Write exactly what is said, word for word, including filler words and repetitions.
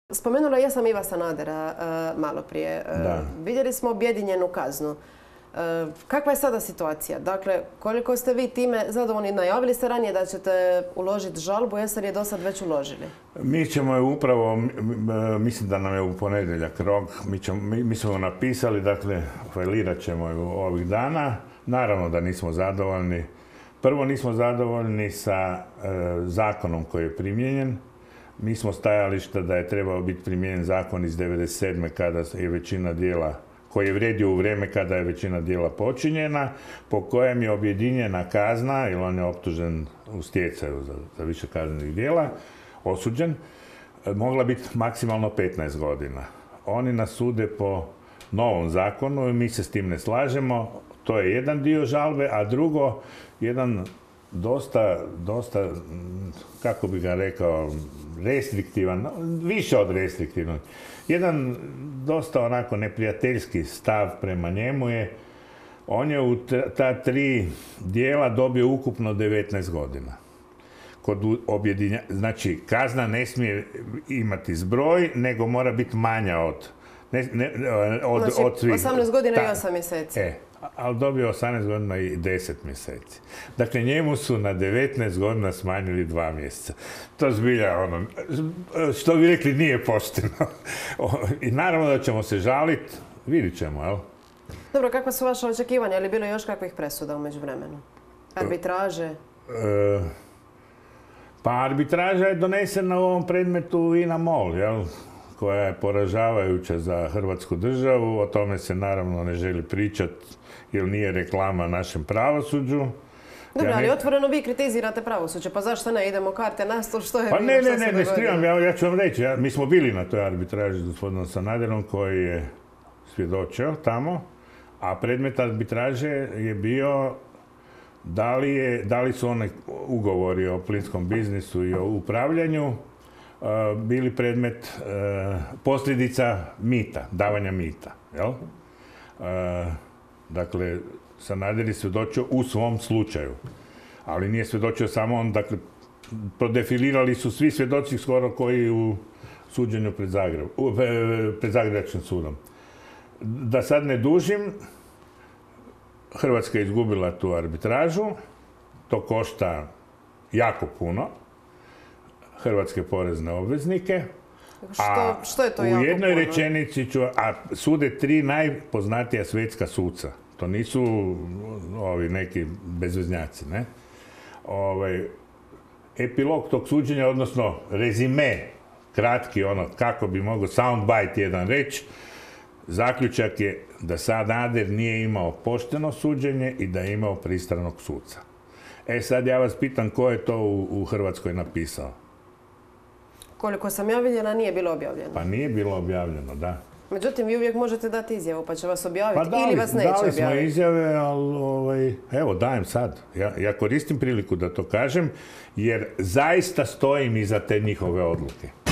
Spomenula ja sam Iva Sanadera uh, malo prije. Uh, vidjeli smo objedinjenu kaznu. Uh, kakva je sada situacija? Dakle, koliko ste vi time zadovoljni? Najavili ste ranije da ćete uložiti žalbu, jeste li je do sad već uložili? Mi ćemo je upravo, mislim da nam je u ponedjeljak rok, mi, ćemo, mi, mi smo napisali, dakle, failirat ćemo ju ovih dana. Naravno da nismo zadovoljni. Prvo nismo zadovoljni sa uh, zakonom koji je primijenjen. Mi smo stajališta da je trebao biti primijenjen zakon iz devedeset sedme kada je većina djela, koji je vrijedio u vrijeme kada je većina djela počinjena, po kojem je objedinjena kazna, jer on je optužen u stjecaju za, za više kaznenih djela, osuđen, mogla biti maksimalno petnaest godina. Oni nas sude po novom zakonu i mi se s tim ne slažemo. To je jedan dio žalbe, a drugo, jedan dosta, dosta, kako bi ga rekao, restriktivan, više od restriktivnog. Jedan dosta onako neprijateljski stav prema njemu je, on je u ta tri dijela dobio ukupno devetnaest godina. Kod objedinja, znači kazna ne smije imati zbroj, nego mora biti manja od, ne, ne, od, znači, od svih. osamnaest godina Ta, i osam mjeseci. E, ali dobio osamnaest godina i deset mjeseci. Dakle, njemu su na devetnaest godina smanjili dva mjeseca. To zbilja, ono, što bi rekli, nije pošteno. I naravno da ćemo se žaliti, vidit ćemo, jel? Dobro, kakva su vaše očekivanja? Je li bilo još kakvih presuda u međuvremenu? Arbitraže? E, pa arbitraža je donesena u ovom predmetu INA MOL, jel? Koja je poražavajuća za Hrvatsku državu. O tome se naravno ne želi pričati jer nije reklama našem pravosuđu. Dobro, ja ali ne... otvoreno vi kritizirate pravosuđe, pa zašto ne idemo karte na stol, što je pa bilo, ne, što ne, ne, ne skrivam, ja, ja ću vam reći, ja, mi smo bili na toj arbitraži s gospodinom Sanaderom koji je svjedočio tamo, a predmet arbitraže je bio da li, je, da li su one ugovori o plinskom biznisu i o upravljanju Uh, bili predmet uh, posljedica mita, davanja mita. Jel? Uh, dakle, Sanader je svjedočio u svom slučaju, ali nije svjedočio samo on, dakle, prodefilirali su svi svjedoci skoro koji u suđenju pred, Zagreb, u, pred Zagrebačkim sudom. Da sad ne dužim, Hrvatska je izgubila tu arbitražu, to košta jako puno hrvatske porezne obveznike. Što, a što je to u jako jednoj puno? rečenici ću, a sude tri najpoznatija svjetska suca. To nisu ovi neki bezveznjaci, ne? Ovaj, epilog tog suđenja, odnosno rezime, kratki ono, kako bi mogao soundbite jedan reći, zaključak je da Sanader nije imao pošteno suđenje i da je imao pristranog suca. E sad ja vas pitam ko je to u, u Hrvatskoj napisao? Koliko sam ja vidjela, nije bilo objavljeno. Pa nije bilo objavljeno, da. Međutim, vi uvijek možete dati izjavu, pa će vas objaviti pa dali, ili vas neće objaviti. Dali smo izjave, ali ovaj, evo, dajem sad. Ja, ja koristim priliku da to kažem, jer zaista stojim iza te njihove odluke.